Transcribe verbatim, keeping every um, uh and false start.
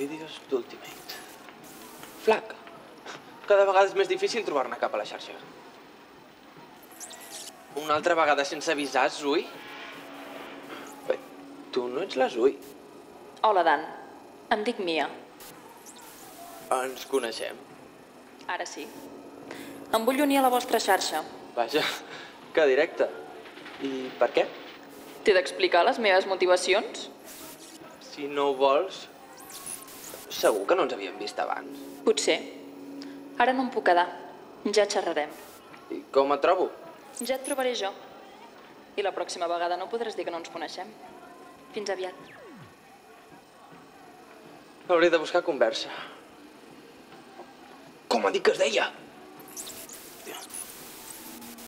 vídeos d'Ultimate. Flac, cada vegada és més difícil trobar-ne cap a la xarxa. Una altra vegada sense avisar, Zui? Bé, tu no ets la Zui. Hola, Dan. Em dic Mia. Ens coneixem. Ara sí. Em vull unir a la vostra xarxa. Vaja, que directe. I per què? T'he d'explicar les meves motivacions? Si no ho vols, segur que no ens havíem vist abans. Potser. Ara no em puc quedar. Ja xerrarem. I com et trobo? Ja et trobaré jo. I la pròxima vegada no podràs dir que no ens coneixem. Fins aviat. Hauré de buscar conversa. Com ha dit que es deia?